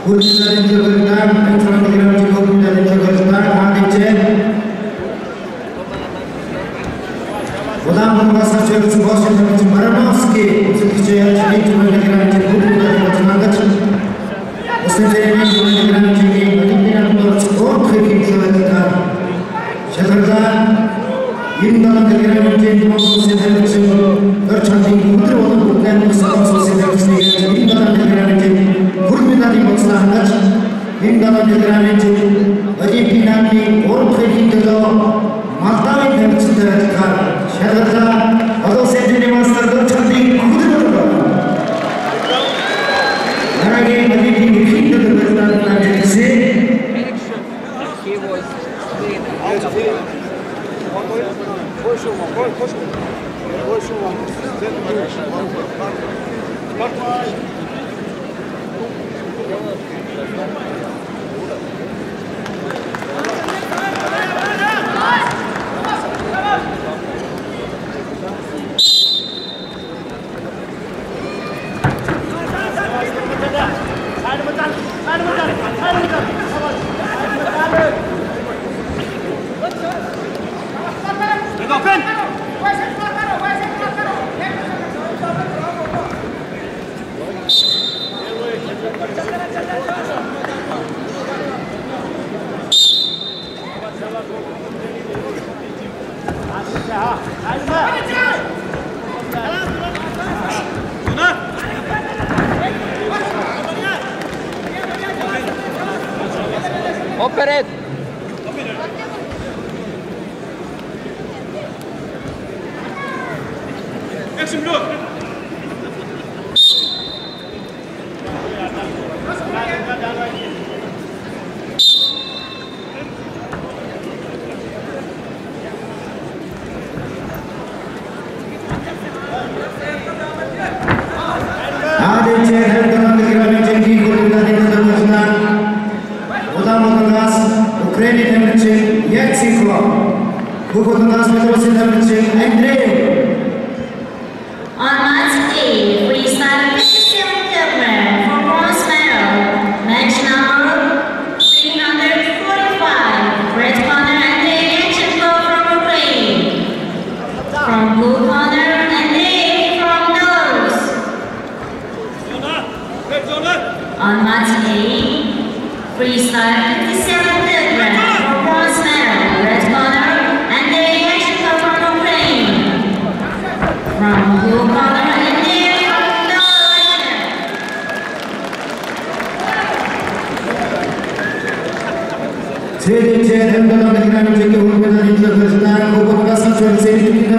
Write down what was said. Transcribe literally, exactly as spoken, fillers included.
Guldarin Jagardan, Extraordinary Guldarin Jagardan, Hadice. Ulan bu masa çözücü başlıklarımız Baranovski, Sıkıcı Yalçın'ın Cumhurbaşkanı Guldarin Jagardan. Ustance'nin Cumhurbaşkanı Guldarin Jagardan, Kırkın Jagardan. Jagardan, Yundan Jagardan Jagardan Jagardan, Gerçekten Guldarin olan Guldarin Jagardan, Yundan Jagardan Gurmidari Botslandas, Yundan Jagardan, Ajipinami, Orkhekin Delo, Maltavi Dertsidar, Jagardan, Ado Sentini Master Gerçekten Guldarin. Naragi Ajipin Kindu Gerçekten Dertsi. Operate. Action block. On match A, freestyle fifty-seven kilogram for bronze medal, match number three hundred forty-five, red corner Andrei Yanchenko from Ukraine, from blue corner Andrei from Belarus. On match A, freestyle fifty-seven kilogram for bronze medal, red corner Andrei Yanchenko from Ukraine, from blue corner Andrei from Belarus. J D J Hamdan Jagardan Jagardan Jagardan, Jagardan, Jagardan, Jagardan, Jagardan,